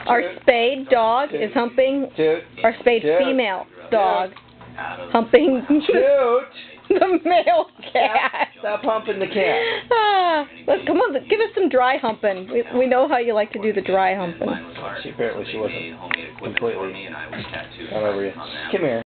Our spayed dog is humping our spayed female dog. Humping the male cat. Stop humping the cat. Come on, give us some dry humping. We know how you like to do the dry humping. Apparently she wasn't completely gone over you. Come here.